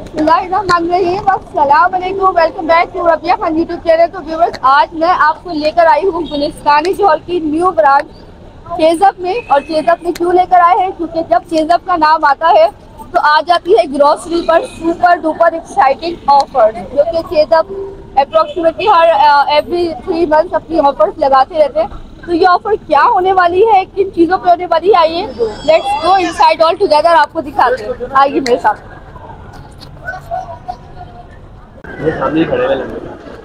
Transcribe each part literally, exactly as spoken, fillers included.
Welcome back to Rabia Khan YouTube channel. तो viewers, आज मैं आपको लेकर आई हूँ गुलिस्तानी जौहर की न्यू ब्रांच चेज़अप में। और चेज़अप में क्यों लेकर आए हैं? क्योंकि जब चेज़अप का नाम आता है तो आ जाती है ग्रोसरी पर सुपर डुपर एक्साइटिंग ऑफर, जो कि चेज़अप अप्रोक्सीमेटली हर एवरी थ्री मंथ्स अपनी ऑफर्स लगाते रहते हैं। तो ये ऑफर क्या होने वाली है, किन चीज़ों पे होने वाली है, आइए let's go inside all together, आपको दिखाते हैं। आइए मेरे साथ। ये सामने खड़े हुए लंबे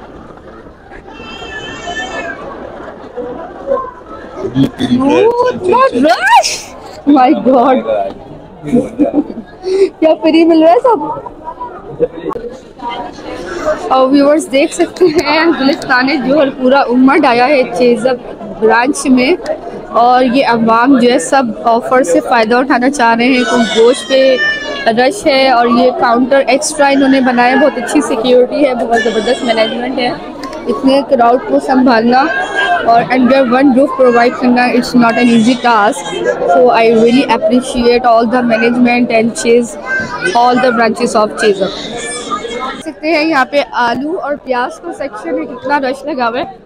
माय गॉड, क्या फ्री मिल रहा है सब। और व्यूअर्स देख सकते हैं गुलिस्तानी जौहर पूरा उमड़ आया है चेज़अप ब्रांच में, और ये अवाम जो है सब ऑफर से फ़ायदा उठाना चाह रहे हैं। कुछ गोश्त पे रश है और ये काउंटर एक्स्ट्रा इन्होंने बनाया, बहुत अच्छी सिक्योरिटी है, बहुत ज़बरदस्त मैनेजमेंट है। इतने क्राउड को संभालना और अंडर वन रूफ प्रोवाइड करना, it's not an easy task. So I really appreciate all the management and Chase all the branches of Chase Up. देख सकते हैं यहाँ पे आलू और प्याज का सेक्शन है, कितना रश लगा हुआ है।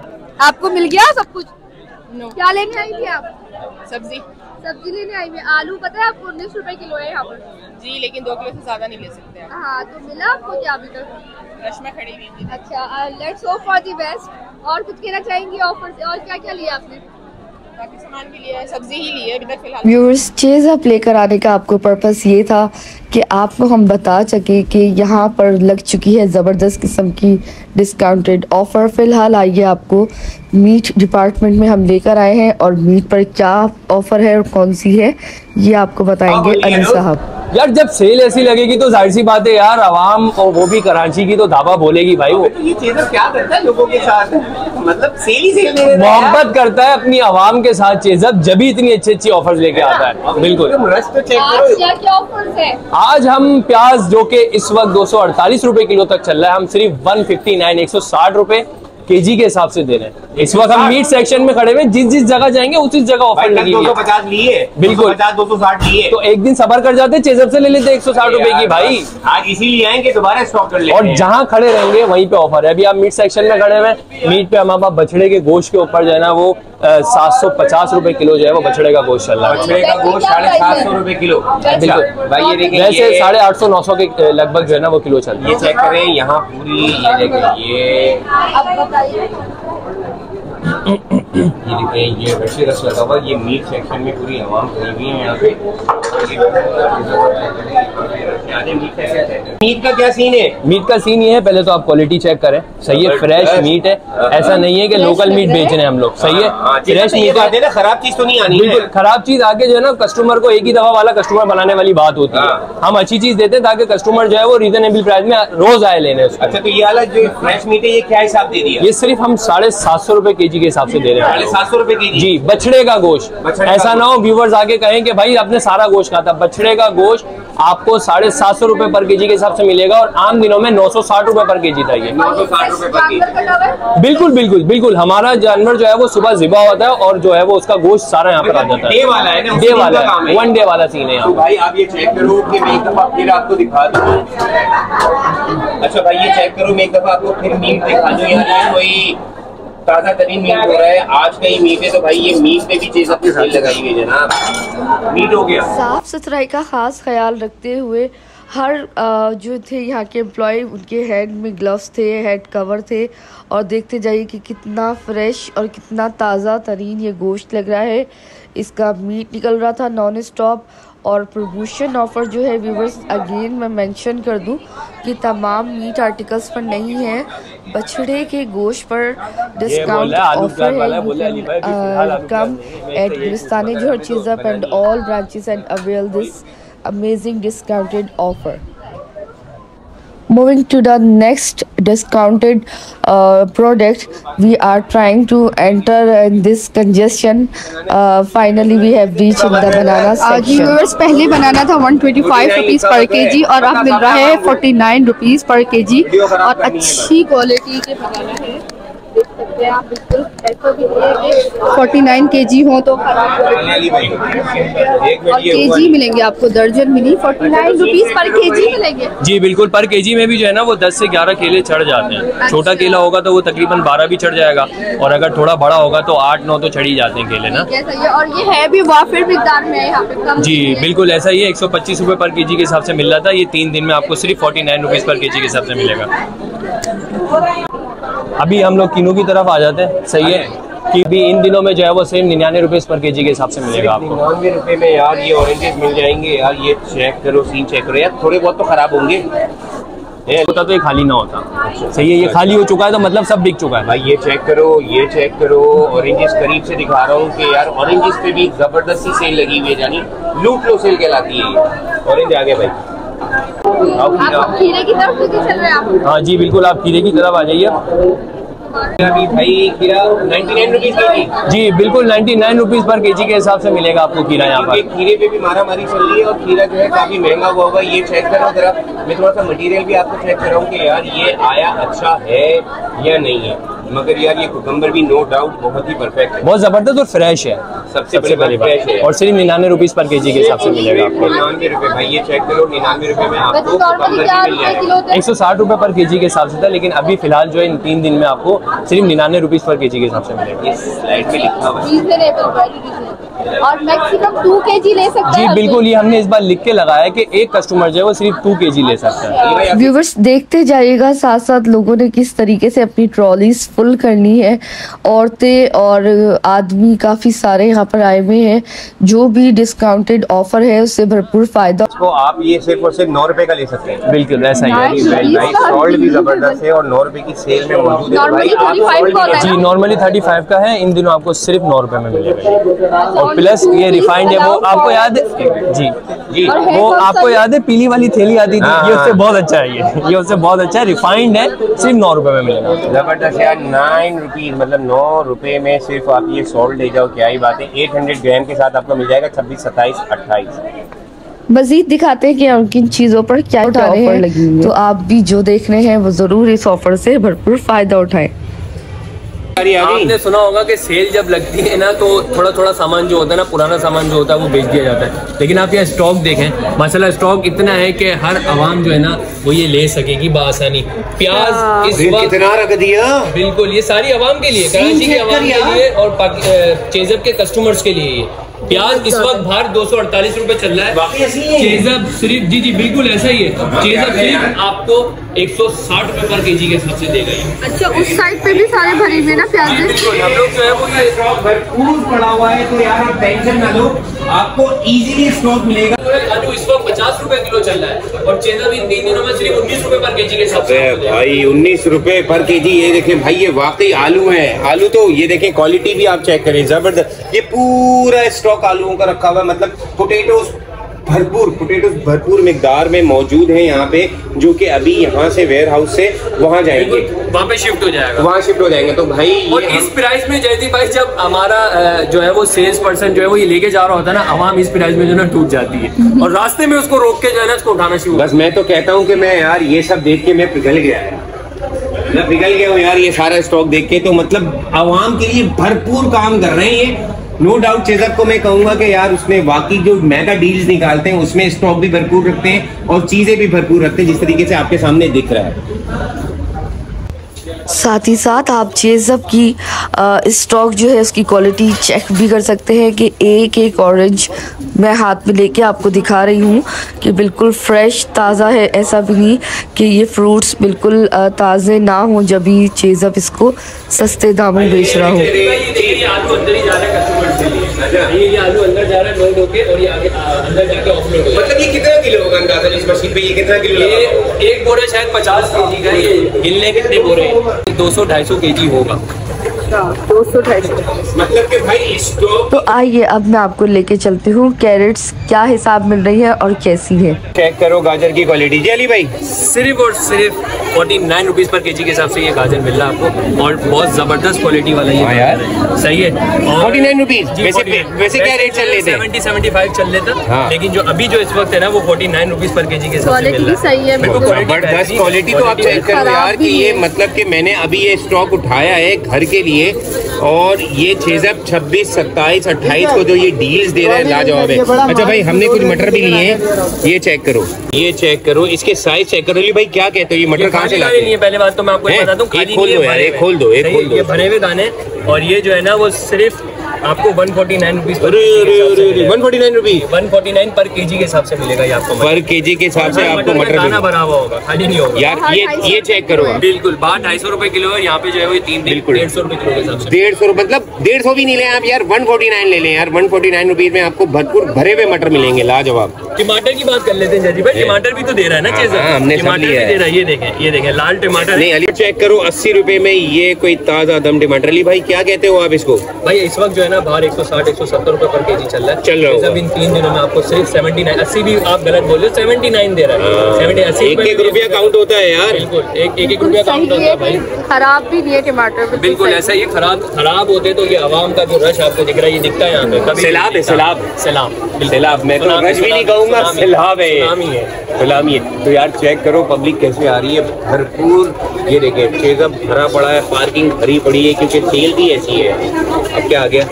आपको मिल गया सब कुछ? no. क्या लेने आई थी आप? सब्जी सब्जी लेने आई हुई। आलू पता है आपको उन्नीस रुपए किलो है यहाँ पर। जी, लेकिन दो किलो से ज्यादा नहीं ले सकते आप। हाँ, तो मिला आपको क्या अभी तक? रश में खड़ी हुई हूँ। अच्छा, let's hope for the best. और कुछ कहना चाहेंगी ऑफर से? और क्या क्या लिया आपने? बाकी सामान भी लिया है, सब्जी ही ली है अभी तक फिलहाल। व्यूअर्स, चेज़अप लेकर आने का आपको पर्पस ये था कि आपको हम बता सके कि यहाँ पर लग चुकी है ज़बरदस्त किस्म की डिस्काउंटेड ऑफ़र। फ़िलहाल आइए आपको मीट डिपार्टमेंट में हम लेकर आए हैं, और मीट पर क्या ऑफ़र है और कौन सी है ये आपको बताएंगे अली साहब। यार, जब सेल ऐसी लगेगी तो जाहिर सी बात है यार, आवाम और वो भी कराची की तो धाबा बोलेगी भाई। वो तो ये चेज़अप क्या करता है लोगों के साथ, मतलब सेल ही सेल में मोहब्बत करता है अपनी आवाम के साथ चेज़अप, जब भी इतनी अच्छी अच्छी ऑफर्स लेके आता है। बिल्कुल। तो चेक आज क्या क्या ऑफर्स है? आज हम प्याज जो कि इस वक्त दो सौ अड़तालीस रुपए किलो तक चल रहा है, हम सिर्फ वन फिफ्टी नाइन एक सौ साठ रुपए केजी के हिसाब से दे रहे हैं। इस वक्त हम मीट सेक्शन में खड़े हुए, जिस जिस जगह जाएंगे उसी जगह ऑफर लगी दो सौ पचास लिए, बिल्कुल दो सौ साठ लिए, तो एक दिन सबर कर जाते, चेज़अप से ले लेते एक सौ साठ रुपए की भाई। आज इसीलिए आएंगे, दोबारा स्टॉक कर लेंगे। और जहाँ खड़े रहेंगे वहीं पे ऑफर है। अभी आप मीट सेक्शन में खड़े हुए, मीट पे हमारे पास बछड़े के गोश्त के ऊपर जो है ना वो सात सौ पचास रुपए किलो जो है वो बछड़े का गोश्त चल रहा है। बछड़े का गोश्त साढ़े सात सौ रुपए किलो। बिल्कुल भाई, ये देखिए वैसे साढ़े आठ सौ नौ सौ के लगभग जो है ना वो किलो चल रहा है। ये चेक करें यहाँ पूरी, ये देखिए ये अब बताइए। ये देखिए ये वैसे रस लगा हुआ, ये मीट सेक्शन में पूरी आवाम खड़ी हुई है यहाँ पे। मीट का क्या सीन है? मीट का सीन ये है, पहले तो आप क्वालिटी चेक करें, सही है, फ्रेश मीट है, ऐसा नहीं है कि लोकल मीट बेच रहे हैं हम लोग, सही है, फ्रेश मीट है ना, खराब चीज तो नहीं आनी। बिल्कुल, खराब चीज आगे जो है ना कस्टमर को एक ही दवा वाला कस्टमर बनाने वाली बात होती है। हम अच्छी चीज देते हैं ताकि कस्टमर जो है वो रीजनेबल प्राइस में रोज आए लेने उसको। अच्छा, तो ये वाला जो फ्रेश मीट है ये क्या हिसाब दे दिया? ये सिर्फ हम साढ़े सात सौ रुपए केजी के हिसाब से दे रहे हैं। साढ़े सात सौ रुपए केजी जी, बछड़े का गोश्त। ऐसा ना हो व्यूवर्स आगे कहें कि भाई आपने सारा गोश्त खाता। बछड़े का गोश्त आपको साढ़े सात सौ रुपए पर केजी के हिसाब से मिलेगा, और आम दिनों में नौ सौ साठ रुपए पर केजी था ये। नौ सौ साठ रुपए पर केजी। बिल्कुल बिल्कुल बिल्कुल, हमारा जानवर जो है वो सुबह ज़िबा होता है और जो है वो उसका गोश्त सारा यहाँ पर आ जाता है। डे वाला है ना, डे वाला है, वन डे वाला सीन है यहाँ। तो भाई आप ये चेक करो कि मैं एक दफा फिर आपको दिखा दूँ। अच्छा भाई, ये चेक करो, मैं एक दफा आपको फिर मीट दिखा दूँ। यार ये वही ताज़ा तरीन मीट हो रहा है, आज का ही मीट है। तो भाई ये मीट पे भी चीज अपनी सेल लगाई हुई है जनाब। मीट हो गया। साफ सुथराई का खास ख्याल रखते हुए हर जो थे यहाँ के एम्प्लॉय, उनके हेड में ग्लव्स थे, हेड कवर थे, और देखते जाइए कि कितना फ्रेश और कितना ताज़ा तरीन ये गोश्त लग रहा है। इसका मीट निकल रहा था नॉन स्टॉप। और प्रमोशन ऑफ़र जो है व्यूवर्स, अगेन मैं मेंशन कर दूं कि तमाम मीट आर्टिकल्स पर नहीं है, बछड़े के गोश्त पर डिस्काउंट ऑफर है। You can come at Gulistani Jauhar Chase Up and all branches and avail this amazing discounted offer. Moving to the next discounted uh, product, we are trying to enter in this congestion. Uh, finally we have reached in the banana section. Viewers, पहले banana था one twenty five rupees per kg, और अब मिल रहा है forty nine rupees per kg, और अच्छी quality के बनाना है। सकते हैं आप बिल्कुल। ऐसा भी फोर्टी नाइन के जी हो तो खराब और के जी मिलेंगे आपको, दर्जन मिली फोर्टी नाइन रुपीज पर के जी मिलेंगे। जी बिल्कुल, पर केजी में भी जो है ना वो दस से ग्यारह केले चढ़ जाते हैं। छोटा केला होगा तो वो तकरीबन बारह भी चढ़ जाएगा, और अगर थोड़ा बड़ा होगा तो आठ नौ तो चढ़ ही जाते हैं केले ना। और ये है भी वाफिर मिकदार में यहाँ पे कम। जी बिल्कुल ऐसा ही है, एक सौ पच्चीस रुपए पर केजी के हिसाब से मिल रहा था, ये तीन दिन में आपको सिर्फ forty nine rupees per kg के हिसाब से मिलेगा। अभी हम लोग किनू की तरफ आ जाते हैं, सही है कि भी इन दिनों में जो है वो सिर्फ निन्यानवे रुपए पर केजी के हिसाब से मिलेगा आपको। निन्यानवे रुपए में यार ये ऑरेंजेस मिल जाएंगे यार, ये चेक करो, सीन चेक करो यार, थोड़े बहुत तो खराब होंगे, होता तो ये खाली ना होता। सही है, ये खाली हो चुका है तो मतलब सब बिक चुका है भाई। ये चेक करो, ये चेक करो, ऑरेंजेस करीब से दिखा रहा हूँ कि यार ऑरेंजेस पे भी जबरदस्ती सेल लगी हुई है, यानी लूट लो सेल कहलाती है ये। ऑरेंज आ गया भाई, आप खीरे की तरफ लेके चल रहे हैं आप? हाँ जी बिल्कुल, आप खीरे की तरफ आ जाइए। अभी भाई खीरा नाइन्टी नाइन रुपीज के जी। जी बिल्कुल, ninety nine rupees per kg के हिसाब से मिलेगा आपको खीरा यहाँ पर। खीरे पे भी मारा मारी चल रही है और खीरा जो है काफी महंगा हुआ होगा। ये चेक करो जरा, मैं थोड़ा सा मटेरियल भी आपको चेक कर रहा हूँ कि यार ये आया अच्छा है या नहीं है, मगर यार ये कुकम्बर भी नो डाउट बहुत ही परफेक्ट है, बहुत जबरदस्त और फ्रेश है, सबसे बड़ी बात फ्रेश है, और सिर्फ निन्यानवे रुपीज पर केजी के हिसाब से मिलेगा आपको। निन्यानवे रुपए भाई, ये चेक करो, निन्यानवे रुपए में आपको कुकम्बर भी मिल जाएगा। एक सौ साठ रुपए पर केजी के हिसाब से था, लेकिन अभी फिलहाल जो है इन तीन दिन में आपको सिर्फ निन्यानवे रुपीज पर केजी के हिसाब से मिलेगा। इस स्लाइड में लिखा हुआ है और मैक्सिमम टू केजी ले सकते जी हैं। बिल्कुल, ये हमने इस बार लिख के लगाया कि एक कस्टमर जो है वो सिर्फ टू केजी ले सकता है। व्यूवर्स देखते जाइएगा साथ साथ लोगों ने किस तरीके से अपनी ट्रॉलीज फुल करनी है। औरतें और आदमी काफी सारे यहाँ पर आए हुए हैं, जो भी डिस्काउंटेड ऑफर है उससे भरपूर फायदा। तो आप ये सिर्फ और सिर्फ नौ रुपए का ले सकते हैं। बिल्कुल ऐसा ही है भाई, सॉल्ट भी जबरदस्त है और नौ रुपए की सेल में मौजूद है भाई। आप जी नॉर्मली थर्टी फाइव का है, इन दिनों आपको सिर्फ नौ रुपए में मिलेगा। और प्लस ये रिफाइंड है, वो आपको याद है जी जी वो आपको याद है पीली वाली थैली आती थी, ये उससे बहुत अच्छा है, ये ये उससे बहुत अच्छा है, रिफाइंड है, सिर्फ नौ रुपए में मिलेगा। जबरदस्त यार, नाइन रुपीज मतलब नौ रुपए में सिर्फ आप ये सॉल्ट ले जाओ, क्या ही बात है। एट हंड्रेड ग्राम के साथ आपको मिल जाएगा छब्बीस सत्ताईस अट्ठाईस। मजीद दिखाते हैं कि किन चीजों पर क्या ऑफर लगी है, तो आप भी जो देख रहे हैं वो जरूर इस ऑफर से भरपूर फायदा उठाएं। आपने सुना होगा कि सेल जब लगती है ना तो थोड़ा थोड़ा सामान जो होता है ना, पुराना सामान जो होता है वो बेच दिया जाता है, लेकिन आप यहाँ स्टॉक देखें, माशाल्लाह स्टॉक इतना है कि हर आवाम जो है ना वो ये ले सकेगी बासानी। प्याज इस वक्त कितना रख दिया, बिल्कुल ये सारी आवाम के लिए, कराची के आवाम के लिए और चेजब के कस्टमर्स के लिए। प्याज इस वक्त बाहर दो सौ अड़तालीस रूपए चल रहा है, चेजब सिर्फ जी जी बिल्कुल ऐसा ही है, चेजब सिर्फ आपको एक सौ साठ रुपए पर केजी के हिसाब से देगा ये। अच्छा, उस साइड पे भी सारे भरे हुए ना प्याज। बिल्कुल, हम लोग जो है वो ये स्टॉक भरपूर पड़ा हुआ है, तो यार आप टेंशन ना लो, आपको इजीली स्टॉक मिलेगा। आलू इस वक्त पचास रुपए किलो चल रहा है और चेजब इन तीन दिनों में सिर्फ उन्नीस रुपए पर केजी के हिसाब से भाई उन्नीस रुपए पर केजी। ये देखें भाई, ये वाकई आलू है, आलू तो ये देखें, क्वालिटी भी आप चेक करें, जबरदस्त। ये पूरा स्टॉक आलूओं का रखा हुआ है, मतलब पोटैटोज भरपूर पोटैटोज भरपूर मिकदार में मौजूद है यहाँ पे, जो कि अभी यहाँ से वेयर हाउस से वहाँ जाएंगे, वहाँ पे शिफ्ट हो जाएगा, वहाँ शिफ्ट हो जाएंगे। तो भाई और इस प्राइस में जयदीप भाई, जब हमारा जो है वो सेल्स पर्सन जो है वो ये लेके जा रहा होता है ना, आवाम इस प्राइस में जो है ना टूट जाती है और रास्ते में उसको रोक के जो है ना उसको उठाना शुरू। बस मैं तो कहता हूँ कि मैं यार ये सब देख के मैं पिघल गया है, मैं पिघल गया हूँ यार ये सारा स्टॉक देख के। तो मतलब आवाम के लिए भरपूर काम कर रहे हैं, नो डाउट। चेजब को मैं कहूंगा कि यार उसमें वाकई जो मेगा डील्स निकालते हैं उसमें स्टॉक भी भरपूर रखते हैं और चीजें भी भरपूर रखते हैं, जिस तरीके से आपके सामने दिख रहा है। साथ ही साथ आप चेजब की स्टॉक जो है उसकी क्वालिटी चेक भी कर सकते हैं कि एक एक ऑरेंज मैं हाथ में लेके आपको दिखा रही हूँ कि बिल्कुल फ्रेश ताज़ा है। ऐसा भी नहीं कि ये फ्रूट्स बिल्कुल ताज़े ना हो जब भी चेजब इसको सस्ते दामों में बेच रहा हो। ये आलू अंदर ही जा रहा है कस्टमर के लिए, ये आलू अंदर जा रहा है लोड होके और ये आगे अंदर जाके ऑफलोड हो। मतलब ये कितना किलो होगा अंदाज़ा इस मशीन पे, ये कितना किलो? ये एक बोरा शायद पचास केजी का, ये गिनने कितने बोरे? दो सौ ढाई सौ केजी होगा। दो सौ ढाई सौ मतलब कि भाई स्टॉक। तो आइए अब मैं आपको लेके चलती हूँ कैरेट्स क्या हिसाब मिल रही है और कैसी है। चेक करो गाजर की क्वालिटी। जी अली भाई, सिर्फ और सिर्फ forty nine rupees per kg के हिसाब से ये गाजर मिल रहा है आपको, और बहुत ज़बरदस्त क्वालिटी वाला ये यार सही है। फोर्टी नाइन रुपीज़ वैसे वैसे क्या रेट चल रहे थे? सेवेंटी सेवेंटी फाइव चल रहा था। हाँ। लेकिन जो अभी जो इस वक्त है ना वो forty nine rupees per kg के हिसाब से मिल रहा है। सही है, जबरदस्त क्वालिटी। तो आप चेक करो यार कि ये मतलब कि मैंने अभी ये स्टॉक उठाया है घर के लिए, और ये चेज़अप छब्बीस सत्ताईस अट्ठाईस को जो ये डील्स दे रहे हैं लाजवाब है। अच्छा भाई, हमने कुछ मटर भी लिए हैं, ये चेक करो, ये चेक करो, इसके साइज चेक करो। भाई क्या कहते हो, ये मटर कहाँ से लाते हैं? पहले बात तो मैं आपको बता दूं, एक खोल दो यार, एक खोल दो, एक खोल दो। ये भरे हुए दाने, और ये जो है ना वो सिर्फ आपको one forty nine rupees one forty nine rupees one forty nine per kg के हिसाब से मिलेगा ये आपको। पर केजी के हिसाब से आपको मटर दाना भरा हुआ होगा, खाली नहीं होगा यार। ये ये चेक करो आप। बिल्कुल बाहर ढाई सौ रुपए किलो है, यहाँ पे जो है वो तीन डेढ़ सौ रुपए किलो के हिसाब से। डेढ़ सौ मतलब डेढ़ सौ भी नहीं लें आप यार, वन फोर्टी नाइन ले लें यार। वन फोर्टी नाइन रुपीज में आपको भरपूर भरे हुए मटर मिलेंगे, लाजवाब। टमाटर की बात कर लेते हैं जजी भाई, टमाटर भी तो दे रहा है ना चीज़, हमने टमाटर भी दे रहा है। ये देखें, ये देखें लाल टमाटर। नहीं अली चेक करो, अस्सी रुपए में ये कोई ताजा दम टमाटर। अली भाई क्या कहते हो आप इसको? भाई इस वक्त जो है ना बाहर एक सौ साठ एक सौ सत्तर रुपए पर केजी चल रहा है, चल रहा है। जब इन तीन दिनों में आपको सिर्फ सेवेंटी नाइन, अस्सी भी आप गलत बोल रहे हो, सेवेंटी नाइन दे रहा है। सेवेंटी अस्सी एक एक रुपया काउंट होता है यार। बिल्कुल एक एक रुपया काउंट होता है भाई। खराब भी नहीं है टमाटर, बिल्कुल ऐसा ही। खराब खराब होते तो ये आवाम का जो रश आपको दिख रहा है, ये दिखता है यहाँ पे। कभी सैलाब है, सैलाब सैलाब सैलाब। मैं तो रश भी नहीं कहूँगा, सैलाब है, सलामी है। तो यार चेक करो पब्लिक कैसे आ रही है, भरपूर। ये देखें चेज़अप भरा पड़ा है, पार्किंग भरी पड़ी है, क्योंकि सेल भी ऐसी है। अब क्या आ गया?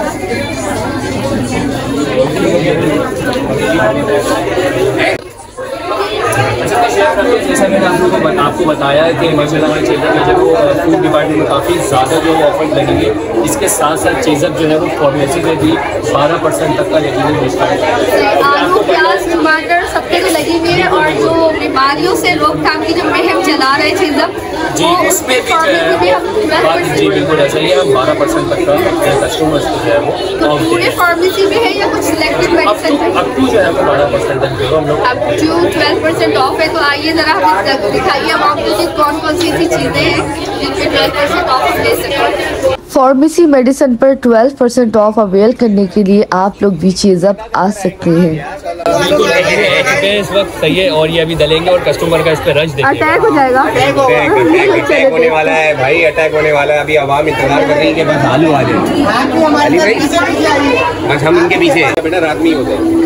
जैसा मैंने आपको बता, आपको बताया कि माशाल्लाह चेज़अप में जो फूड डिपार्टमेंट में काफ़ी ज़्यादा जो ऑफर लगेंगे, इसके साथ साथ चेज़अप जो है वो फार्मेसी में भी बारह परसेंट तक का यकीन डिस्काउंट है। आलू प्याज टमाटर सबके भी लगी हुई है, और जो बीमारियों से रोकथाम की जो मुहिम चला रहे चेज़अप जी, उसमें भी जो है जी बिल्कुल ऐसा ही है। हम बारह परसेंट तक का कस्टमर्स को जो है वो पूरे फार्मेसी में है या कुछ सिलेक्टेड मेडिसिन है? अब टू जो है वो बारह परसेंट तक जो हम लोग अब जो ट्वेल्व परसेंट ऑफ है, तो आइए जरा हमें दिखाइए अब आपको कि कौन कौन सी ऐसी चीज़ें हैं जिनपे ट्वेल्व परसेंट ऑफ ले सकते हैं। फार्मेसी मेडिसिन पर ट्वेल्व परसेंट ऑफ अवेल करने के लिए आप लोग भी चेज़अप आ सकते हैं। बिल्कुल इस वक्त सही है, और ये अभी दलेंगे और कस्टमर का इस पे रश देखिए। अटैक हो जाएगा, अटैक होने वाला है भाई, अटैक होने वाला है। अभी आवाम इंतजार कर रही है कि बस आलू आ जाए। अली भाई बस हम इनके पीछे हैं बेटा, रात में ही होते हैं।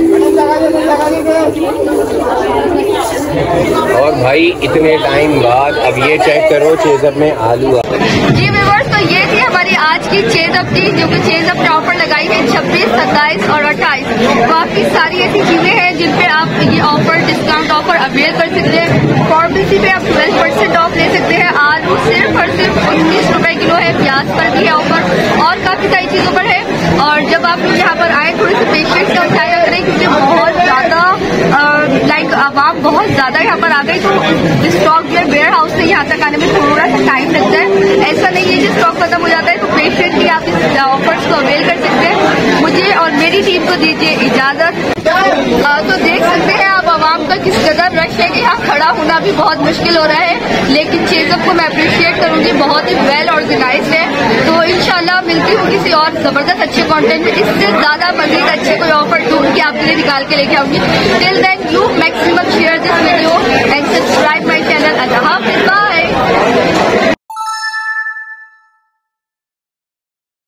और भाई इतने टाइम बाद अब ये चेक करो चेज़अप में आलू आ। जी व्यूअर्स, तो ये थी हमारी आज की चेज़अप की, जो कि चेज़अप पे ऑफर लगाई है छब्बीस सत्ताईस और अट्ठाईस। काफ़ी सारी ऐसी चीज़ें हैं जिन पे आप ये ऑफर डिस्काउंट ऑफर अवेल कर सकते हैं। फार्मेसी पे आप ट्वेल्व परसेंट ऑफ ले सकते हैं। आलू सिर्फ और सिर्फ उन्नीस रुपए किलो है, प्याज पर भी है ऑफर, और काफ़ी सारी चीज़ों पर है। और जब आप यहाँ पर आए थोड़ी सी पेशेंस का ख्याल करें, क्योंकि बहुत ज़्यादा लाइक आवाम बहुत ज़्यादा यहाँ पर आ गई, तो स्टॉक जो है वेयर हाउस से यहाँ तक आने में थोड़ा सा टाइम लगता है। ऐसा नहीं है कि स्टॉक खत्म हो जाता है, तो पेशेंटली आप इस ऑफर्स को अवेल कर सकते हैं। मुझे और मेरी टीम को दीजिए इजाज़त। तो देख सकते हैं आप आवाम का किस कदर रश है कि यहाँ खड़ा होना भी बहुत मुश्किल हो रहा है, लेकिन चेज़अप को मैं अप्रिशिएट करूँगी, बहुत ही वेल ऑर्गेनाइज्ड है। तो इंशाल्लाह मिलती हूँ किसी और ज़बरदस्त अच्छे कंटेंट में, इससे ज़्यादा मज़ीद अच्छे कोई ऑफर ढूंढ के आपके लिए निकाल के लेके आऊँगी। Till then you maximum share this video and subscribe